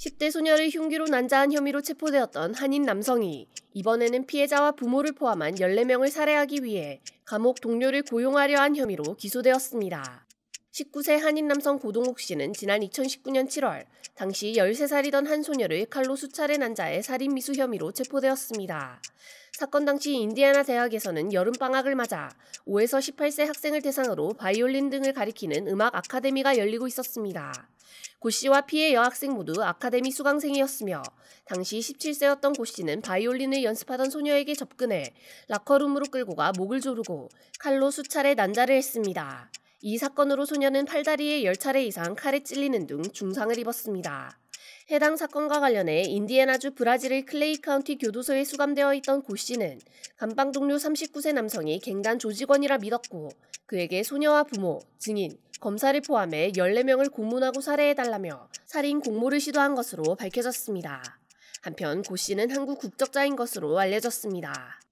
10대 소녀를 흉기로 난자한 혐의로 체포되었던 한인 남성이 이번에는 피해자와 부모를 포함한 14명을 살해하기 위해 감옥 동료를 고용하려 한 혐의로 기소되었습니다. 19세 한인 남성 고동욱 씨는 지난 2019년 7월 당시 13살이던 한 소녀를 칼로 수차례 난자해 살인미수 혐의로 체포되었습니다. 사건 당시 인디애나 대학에서는 여름방학을 맞아 5에서 18세 학생을 대상으로 바이올린 등을 가리키는 음악 아카데미가 열리고 있었습니다. 고 씨와 피해 여학생 모두 아카데미 수강생이었으며 당시 17세였던 고 씨는 바이올린을 연습하던 소녀에게 접근해 라커룸으로 끌고 가 목을 조르고 칼로 수차례 난자를 했습니다. 이 사건으로 소녀는 팔다리에 10차례 이상 칼에 찔리는 등 중상을 입었습니다. 해당 사건과 관련해 인디애나주 브라질의 클레이 카운티 교도소에 수감되어 있던 고 씨는 감방 동료 39세 남성이 갱단 조직원이라 믿었고 그에게 소녀와 부모, 증인, 검사를 포함해 14명을 고문하고 살해해달라며 살인 공모를 시도한 것으로 밝혀졌습니다. 한편 고 씨는 한국 국적자인 것으로 알려졌습니다.